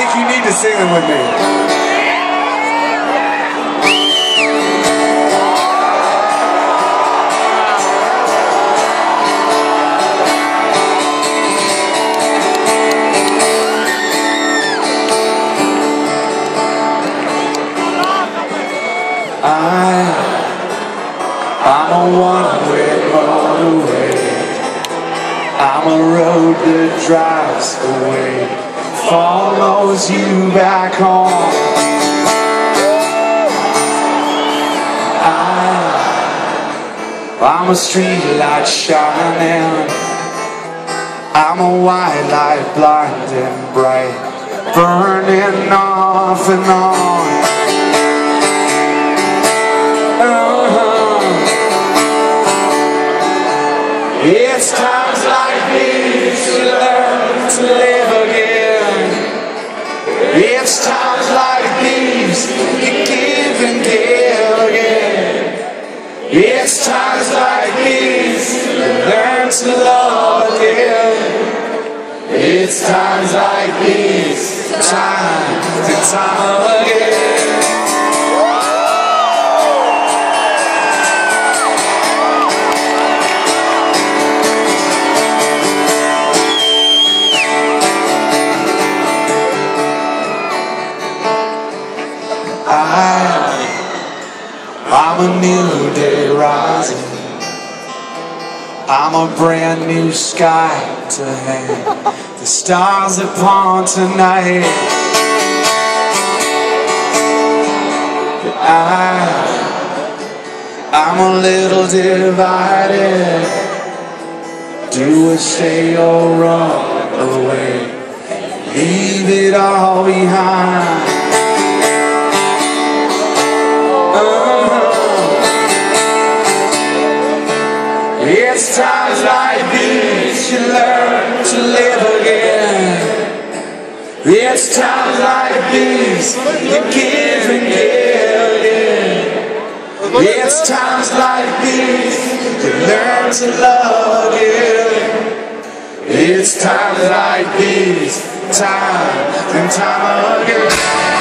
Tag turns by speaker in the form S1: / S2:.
S1: think you need to sing them with me. I'm a one-way motorway. I'm a road that drives away, follows you back home. I'm a street light shining. I'm a white light blind and bright, burning off and on. It's times like these you learn to live again. It's times like these you give and give again. It's times like these you learn to love again. It's times like these, time and time again. I'm a new day rising. I'm a brand new sky to hang the stars upon tonight. I'm a little divided. Do I stay or run away? Leave it all behind. It's times like these you learn to live again. It's times like these you give and give again. It's times like these you learn to love again. It's times like these, time and time again.